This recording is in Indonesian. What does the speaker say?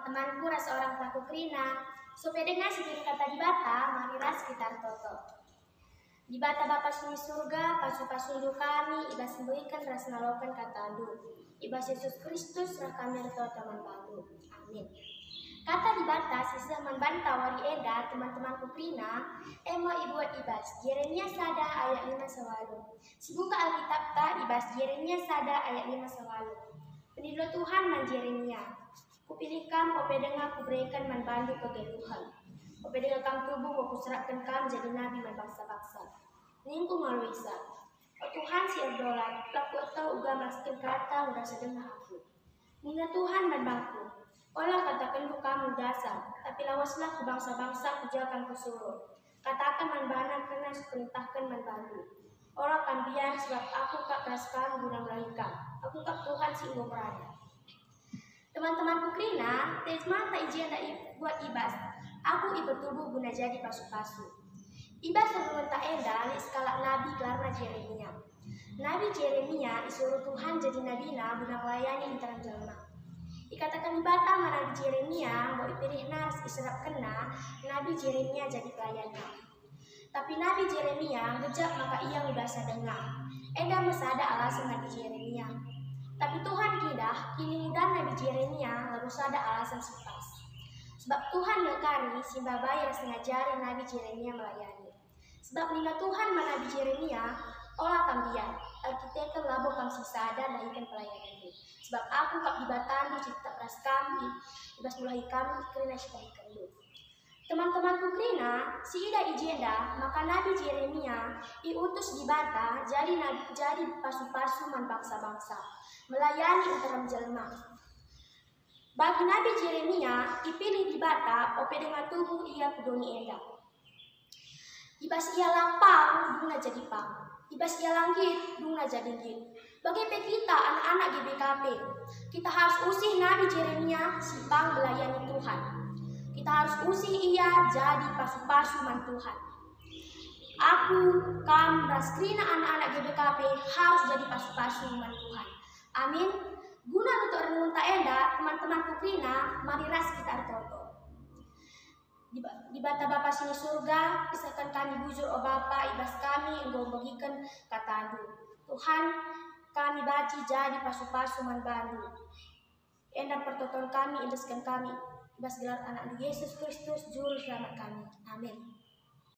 teman-temanku rasa orang taku krina, supaya dengar sedikit kata di bata, marilah sekitar toto. Di bata Bapa suni surga, pasu-pasundu kami, ibas sembuhkan ras nalokan kata andu. Ibas Yesus Kristus, rah kami toto manbandu. Amin. Kata di bata, sisa membantah wari eda, teman-temanku krina, emo ibuat ibas, Yeremia sada ayat 5 sawalu. Sibuka Alkitab ta, ibas Yeremia sada ayat 5 sawalu. Penidlo Tuhan man Yeremia. Kupilih kam, ope dengar kuberikan man bandu kegeluhan. Ope dengar kam tubuh, aku serapkan kam jadi nabi man bangsa-bangsa. Ningku maluisa. O Tuhan si erdolat, laku atau uga maskin kata udah sedengah aku. Nina Tuhan man bangku. Olah katakan ku kamu dasar, tapi lawaslah ku bangsa-bangsa kujakan kusuruh. Katakan man bana kena perintahkan man bandu. Olah kan biar sebab aku kak kaskan guna melahirkan. Aku kak Tuhan si inggo berada. Teman-temanku krina, tesma tak izin buat ibas. Aku bertubuh guna jadi pasu-pasu. Ibas sebelum tak enda li skala nabi karena Yeremia. Nabi Yeremia disuruh Tuhan jadi nabina guna melayani interan jelma. Dikatakan di bata Nabi Yeremia mau dipilih nas iserap kena Nabi Yeremia jadi pelayannya. Tapi Nabi Yeremia gejak maka ia udah sadengar. Eda masada alasan Nabi Yeremia. Tapi Tuhan tidak, kini mudah Nabi Yeremia lalu sada alasan sepas. Sebab Tuhan ngekari simba bayar sengajari Nabi Yeremia melayani. Sebab nina Tuhan Nabi Yeremia olah kambian, Alkitab labo kam sisada dan ikan pelayanan itu. Sebab aku kap dibatani cipta pras kami, ibas mulai kami krina syaikan lu. Teman-temanku krina, si ida ijenda, maka Nabi Yeremia diutus di bata jadi pasu-pasu man bangsa-bangsa, melayani interam jelma. Bagi Nabi Yeremia dipilih di bata, ope dengan tubuh ia kudoni enda. Ibas ia lapang, duna jadi pang. Ibas ia langit, duna jadi git. Bagi kita anak-anak GBKP, kita harus usih Nabi Yeremia simpang melayani Tuhan. Kita harus usih ia jadi pasu-pasu man Tuhan. Aku, kamu, raskrina anak-anak GBKP harus jadi pasu-pasu man Tuhan. Amin. Guna untuk renungan tak enda, teman-temanku krina, marilah sekitar toto. Di bata Bapa sini surga, pisahkan kami bujur o Bapa, ibas kami engkau bagikan kata andu. Tuhan, kami baci jadi pasu-pasu man bandu. Enda pertoton kami, indeskan kami, ibas gelar anak Yesus Kristus, juru selamat kami. Amin.